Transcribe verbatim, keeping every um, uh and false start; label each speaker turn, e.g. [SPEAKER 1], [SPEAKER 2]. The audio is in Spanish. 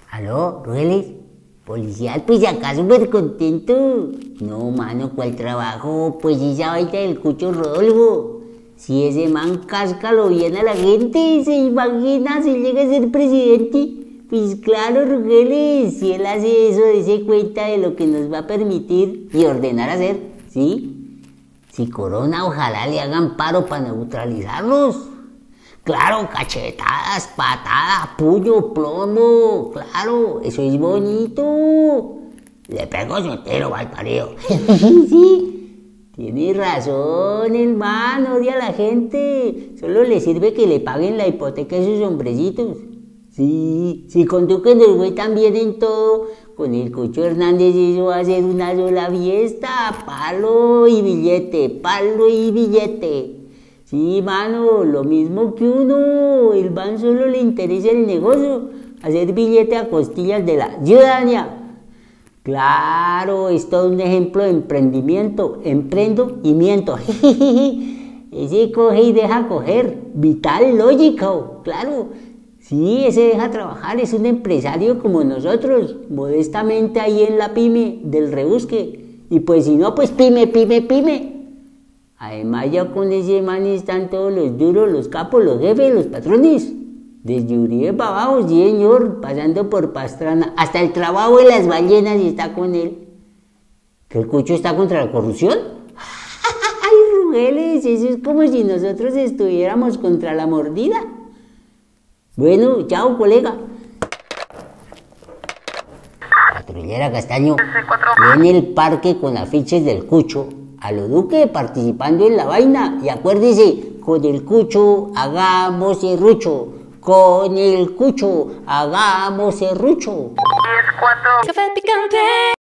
[SPEAKER 1] ¿Aló, Rugeles? Policial, pues acá súper contento. No, mano, ¿cuál trabajo? Pues esa vaina del Cucho Rodolfo. Si ese man casca lo bien a la gente, se imagina si llega a ser presidente. Pues claro, Rugeles, si él hace eso, dése cuenta de lo que nos va a permitir y ordenar hacer, ¿sí? Si Corona, ojalá le hagan paro para neutralizarlos. Claro, cachetadas, patadas, puño, plomo, claro, eso es bonito. Le pego su entero al parido. Sí, tiene razón, hermano, odia a la gente. Solo le sirve que le paguen la hipoteca a esos hombrecitos. Sí, si con Duque nos fue tan bien en todo, con el Cucho Hernández eso va a ser una sola fiesta. Palo y billete, palo y billete. Sí, mano, lo mismo que uno, el man solo le interesa el negocio, hacer billete a costillas de la ciudadanía. Claro, es todo un ejemplo de emprendimiento, emprendo y miento. Ese coge y deja coger, vital, lógico, claro. Sí, ese deja trabajar, es un empresario como nosotros, modestamente ahí en la pyme del rebusque. Y pues si no, pues pyme, pyme, pyme. Además ya con ese man están todos los duros, los capos, los jefes, los patrones. Desde Uribe para abajo, sí señor, pasando por Pastrana, hasta el trabajo de las ballenas está con él. ¿Que el Cucho está contra la corrupción? ¡Ay, Rugeles! Eso es como si nosotros estuviéramos contra la mordida. Bueno, chao, colega. Patrullera Castaño, en el parque con afiches del Cucho. A lo Duque participando en la vaina. Y acuérdese, con el Cucho hagamos serrucho. Con el Cucho hagamos serrucho.
[SPEAKER 2] Café picante.